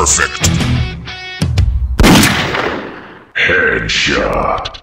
Perfect. Headshot.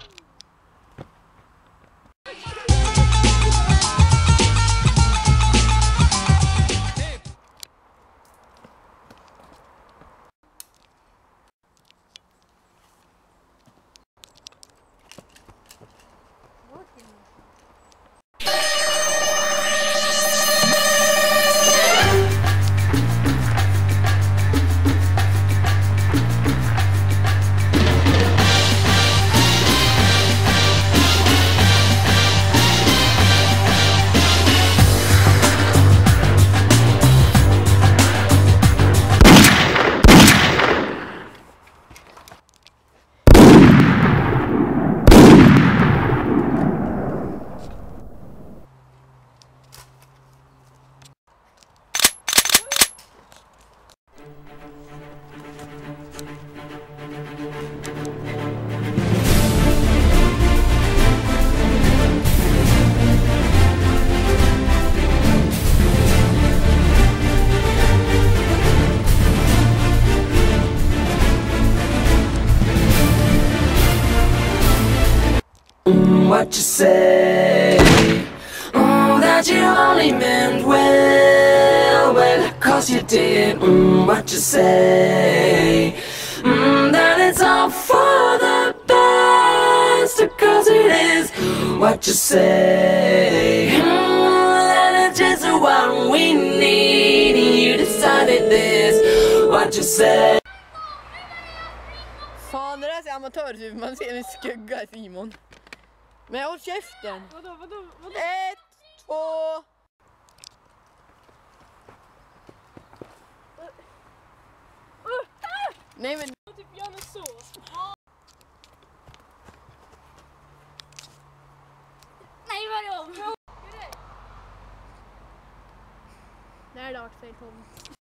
What you say? That you only meant well, well, 'cause you did. What you say? That it's all for the best, 'cause it is. What you say? That it's just what we need, and you decided this. What you say? Fan, det där är amatörtyp, man ser en skugga i Simon. Men jag håll käften. Vadå? 1, 2. Nej men Typ gör något så. Nej, vadå? det är dags, säger Tom.